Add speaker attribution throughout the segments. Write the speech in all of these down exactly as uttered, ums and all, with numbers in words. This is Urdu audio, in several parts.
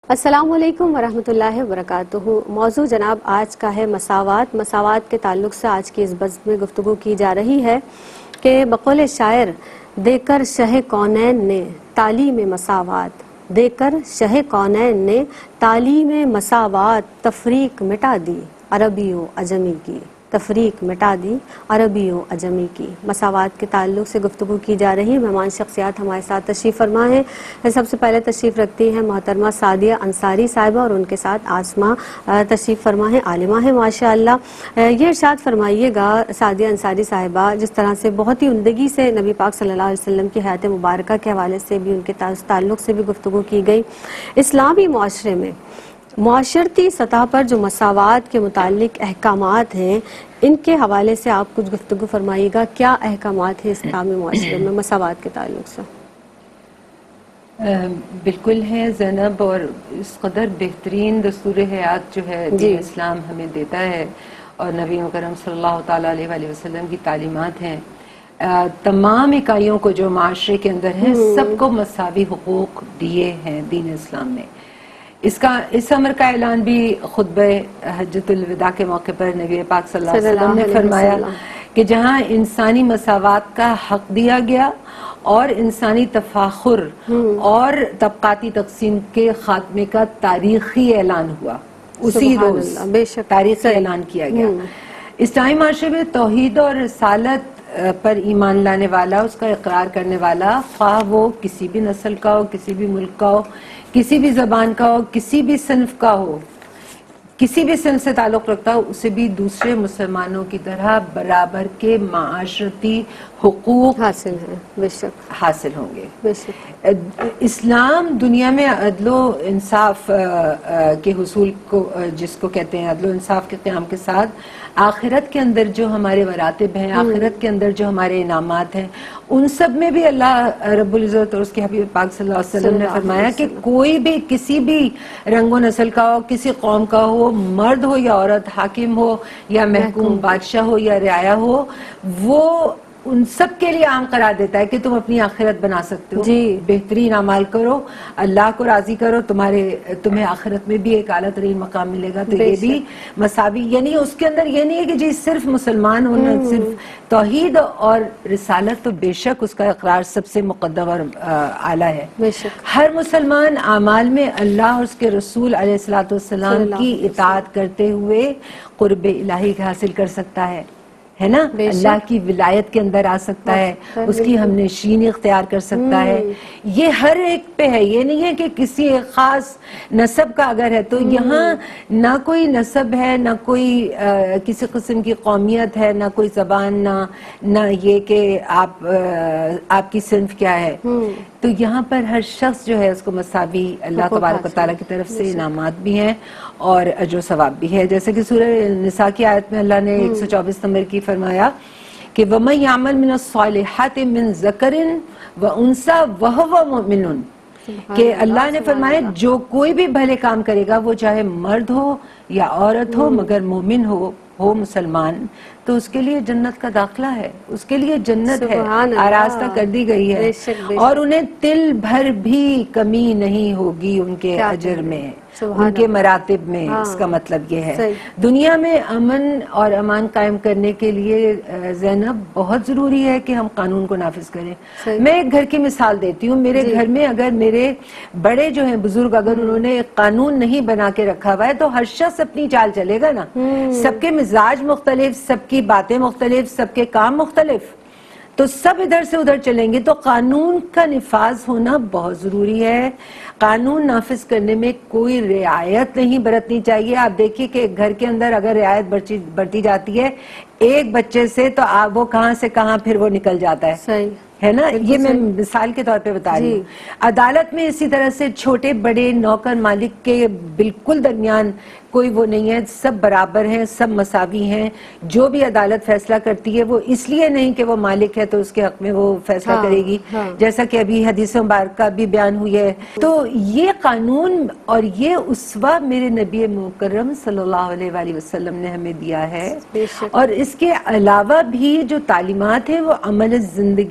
Speaker 1: السلام علیکم ورحمۃ اللہ وبرکاتہ۔ موضوع جناب آج کا ہے مساوات۔ مساوات کے تعلق سے آج کی اس بزم میں گفتگو کی جا رہی ہے کہ بقول شاعر دے کر شہ کونین نے تعلیم مساوات، دے کر شہ کونین نے تعلیم مساوات، تفریق مٹا دی عربی و عجمی کی، تفریق مٹا دی عربی و عجمی کی۔ مساوات کے تعلق سے گفتگو کی جا رہی مہمان شخصیات ہمارے ساتھ تشریف فرما ہیں۔ سب سے پہلے تشریف رکھتی ہیں محترمہ سعدیہ انصاری صاحبہ اور ان کے ساتھ آسمہ تشریف فرما ہیں، عالمہ ہیں ماشاء اللہ۔ یہ ارشاد فرمائیے گا سعدیہ انصاری صاحبہ، جس طرح سے بہت ہی عمدگی سے نبی پاک صلی اللہ علیہ وسلم کی حیات مبارکہ کے حوالے سے بھی، ان کے تعلق سے بھی گفتگو کی گئی، اسلامی معاشرے میں معاشرتی سطح پر جو مساوات کے متعلق احکامات ہیں ان کے حوالے سے آپ کچھ گفتگو فرمائیے گا۔ کیا احکامات ہیں اسلامی معاشرے میں مساوات کے تعلق سے؟
Speaker 2: بالکل ہے زینب، اور اس قدر بہترین دستور حیات جو ہے دین اسلام ہمیں دیتا ہے اور نبی مکرم صلی اللہ تعالیٰ علیہ وآلہ وسلم کی تعلیمات ہیں، تمام اکائیوں کو جو معاشرے کے اندر ہیں سب کو مساوی حقوق دیے ہیں دین اسلام نے۔ اس کا اس امر کا اعلان بھی خطبہ حجۃ الوداع کے موقع پر نبی پاک صلی اللہ علیہ وسلم نے فرمایا کہ جہاں انسانی مساوات کا حق دیا گیا اور انسانی تفاخر اور طبقاتی تقسیم کے خاتمے کا تاریخی اعلان ہوا، اسی روز تاریخی اعلان کیا گیا۔ اسلامی معاشرے میں توحید اور رسالت پر ایمان لانے والا، اس کا اقرار کرنے والا، خواہ وہ کسی بھی نسل کا ہو، کسی بھی ملک کا ہو، کسی بھی زبان کا ہو، کسی بھی صنف کا ہو، کسی بھی صنف سے تعلق رکھتا ہو، اسے بھی دوسرے مسلمانوں کی طرح برابر کے معاشرتی حقوق
Speaker 1: حاصل ہیں، بے شک
Speaker 2: حاصل ہوں گے۔
Speaker 1: بے شک
Speaker 2: اسلام دنیا میں عدل و انصاف کے حصول کو، جس کو کہتے ہیں عدل و انصاف کے قیام کے ساتھ، آخرت کے اندر جو ہمارے مراتب ہیں، آخرت کے اندر جو ہمارے انعامات ہیں، ان سب میں بھی اللہ رب العزت اور اس کے حبیب پاک صلی اللہ علیہ وسلم نے فرمایا کہ کوئی بھی کسی بھی رنگ و نسل کا ہو، کسی قوم کا ہو، مرد ہو یا عورت، حاکم ہو یا محکوم، بادشاہ ہو یا رعایا ہو، وہ ان سب کے لیے عام قرار دیتا ہے کہ تم اپنی آخرت بنا سکتے ہو، جی بہترین اعمال کرو، اللہ کو راضی کرو، تمہارے تمہیں آخرت میں بھی ایک اعلیٰ ترین مقام ملے گا۔ تو یہ بھی مساوی، یعنی اس کے اندر یہ نہیں ہے کہ جی صرف مسلمان ہونا، صرف توحید اور رسالت، تو بے شک اس کا اقرار سب سے مقدم اور اعلیٰ ہے۔ ہر مسلمان اعمال میں اللہ اور اس کے رسول علیہ الصلوۃ والسلام کی اطاعت کرتے ہوئے قرب الہی حاصل کر سکتا ہے، ہے نا، اللہ کی ولایت کے اندر آ سکتا ہے، اس کی ہم نشینی اختیار کر سکتا ہے۔ یہ ہر ایک پہ ہے، یہ نہیں ہے کہ کسی ایک خاص نسب کا اگر ہے تو یہاں نہ کوئی نسب ہے، نہ کوئی کسی قسم کی قومیت ہے، نہ کوئی زبان، نہ نہ یہ کہ آپ آپ کی صنف کیا ہے، تو یہاں پر ہر شخص جو ہے اس کو مساوی اللہ تبارک و تعالیٰ کی طرف سے انعامات بھی ہیں اور اجر و ثواب بھی ہے۔ جیسے کہ سورہ نساء کی آیت میں اللہ نے ایک سو چوبیس نمبر کی فرمایا کہ وَمَن يَعْمَلْ مِنَ الصَّالِحَاتِ مِن ذَكَرٍ وَأُنثَىٰ وَهُوَ مُؤْمِنٌ، کہ اللہ نے فرمایا جو کوئی بھی بھلے کام کرے گا، وہ چاہے مرد ہو یا عورت ہو مگر مومن ہو ہو مسلمان، تو اس کے لیے جنت کا داخلہ ہے، اس کے لیے جنت ہے، آراستہ کر دی گئی ہے، اور انہیں تل بھر بھی کمی نہیں ہوگی ان کے اجر میں، ان کے مراتب میں۔ اس کا مطلب یہ ہے دنیا میں امن اور امان قائم کرنے کے لیے زینب بہت ضروری ہے کہ ہم قانون کو نافذ کریں۔ میں ایک گھر کی مثال دیتی ہوں، میرے گھر میں اگر میرے بڑے جو ہیں بزرگ، اگر انہوں نے ایک قانون نہیں بنا کے رکھا ہوا ہے تو ہر شخص اپنی چال چلے گا نا، سب کے مزاج مختلف، سب کی باتیں مختلف، سب کے کام مختلف، تو سب ادھر سے ادھر چلیں گے۔ تو قانون کا نفاذ ہونا بہت ضروری ہے، قانون نافذ کرنے میں کوئی رعایت نہیں برتنی چاہیے۔ آپ دیکھیے کہ گھر کے اندر اگر رعایت برتی جاتی ہے ایک بچے سے، تو آپ وہ کہاں سے کہاں پھر وہ نکل جاتا ہے، صحیح ہے نا، یہ میں مثال کے طور پہ بتا رہی ہوں۔ عدالت میں اسی طرح سے چھوٹے بڑے، نوکر مالک کے بالکل درمیان کوئی وہ نہیں ہے، سب برابر ہیں، سب مساوی ہیں۔ جو بھی عدالت فیصلہ کرتی ہے وہ اس لیے نہیں کہ وہ مالک ہے تو اس کے حق میں وہ فیصلہ کرے گی، جیسا کہ ابھی حدیث مبارکہ بھی بیان ہوئی ہے۔ تو یہ قانون اور یہ اسوہ میرے نبی مکرم صلی اللہ علیہ وآلہ وسلم نے ہمیں دیا ہے، اور اس کے علاوہ بھی جو تعلیمات ہیں وہ عمل زندگی کے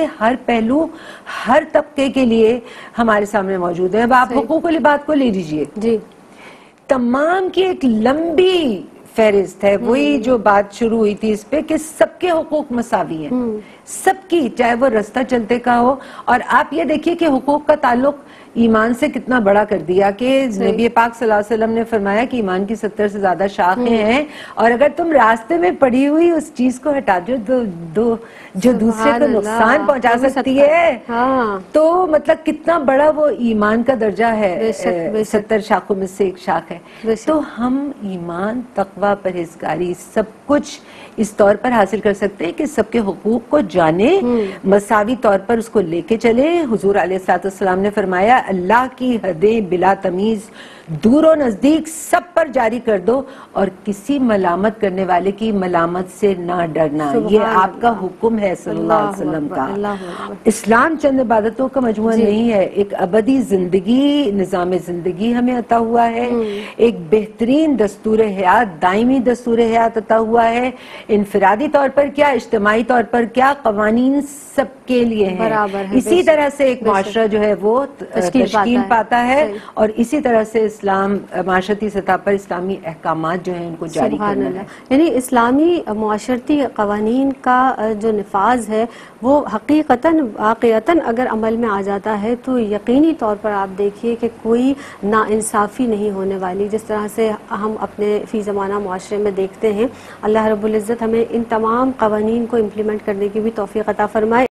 Speaker 2: ہر پہلو ہر طبقے کے لیے ہمارے سامنے موجود ہیں. اب آپ حقوق العباد کو لے لیجئے,
Speaker 1: جی
Speaker 2: تمام کی ایک لمبی فہرست ہے. وہی جو بات شروع ہوئی تھی اس پہ کہ سب کے حقوق مساوی ہیں, سب کی, چاہے وہ رستہ چلتے کا ہو. اور آپ یہ دیکھیے کہ حقوق کا تعلق ایمان سے کتنا بڑا کر دیا کہ نبی پاک صلی اللہ علیہ وسلم نے فرمایا کہ ایمان کی ستر سے زیادہ شاخیں ہیں, اور اگر تم راستے میں پڑی ہوئی اس چیز کو ہٹا دو دو, دو جو دوسرے کو نقصان پہنچا سکتی ہے, تو مطلب کتنا بڑا وہ ایمان کا درجہ ہے. ستر شاخوں میں سے ایک شاخ ہے. تو ہم ایمان, تقوی, پرہیزگاری سب کچھ اس طور پر حاصل کر سکتے ہیں کہ سب کے حقوق کو جانے, مساوی طور پر اس کو لے کے چلے. حضور علیہ الصلوۃ والسلام نے فرمایا اللہ کی حدیں بلا تمیز دور و نزدیک سب پر جاری کر دو, اور کسی ملامت کرنے والے کی ملامت سے نہ ڈرنا. یہ آپ کا حکم ہے صلی اللہ علیہ وسلم کا. اسلام چند عبادتوں کا مجموعہ نہیں ہے, ایک ابدی زندگی, نظام زندگی ہمیں عطا ہوا ہے, ایک بہترین دستور حیات, دائمی دستور حیات عطا ہوا ہے. انفرادی طور پر کیا, اجتماعی طور پر کیا, قوانین سب کے لیے ہیں. اسی طرح سے ایک معاشرہ جو ہے وہ تشکیل پاتا ہے, اور اسی طرح سے اسلام معاشرتی سطح پر اسلامی احکامات جو ہیں ان کو جاری کرنا ہے.
Speaker 1: یعنی اسلامی معاشرتی قوانین کا جو نفاذ ہے وہ حقیقتاً واقعتاً اگر عمل میں آ جاتا ہے تو یقینی طور پر آپ دیکھیے کہ کوئی ناانصافی نہیں ہونے والی, جس طرح سے ہم اپنے فی زمانہ معاشرے میں دیکھتے ہیں. اللہ رب العزت ہمیں ان تمام قوانین کو امپلیمنٹ کرنے کی بھی توفیق عطا فرمائے.